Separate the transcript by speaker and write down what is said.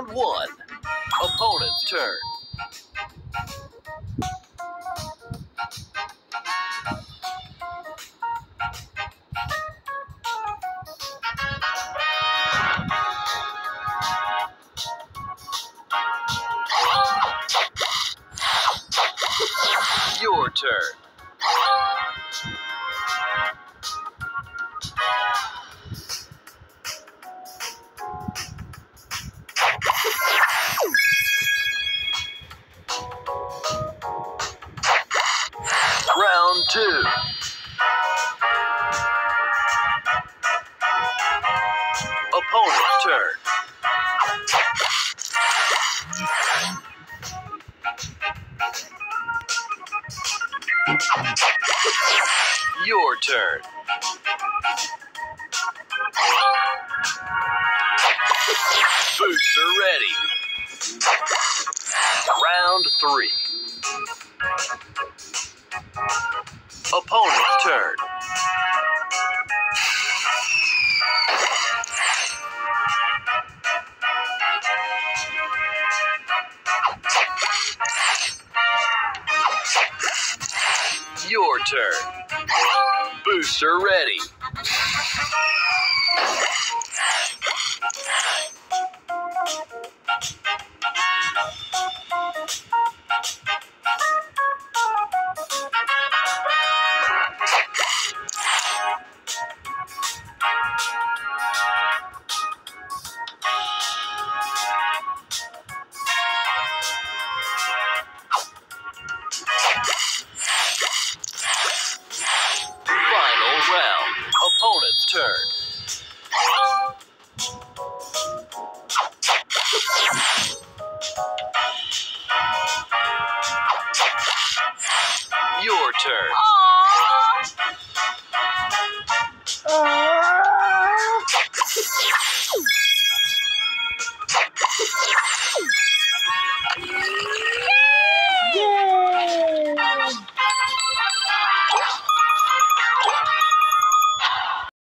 Speaker 1: Round 1. Opponent's turn. Your turn. Round 2. Opponent's turn. Your turn. Booster ready. Round 3. Opponent's turn. Your turn. Booster ready. Final round. Opponent's turn. Your turn.
Speaker 2: Aww.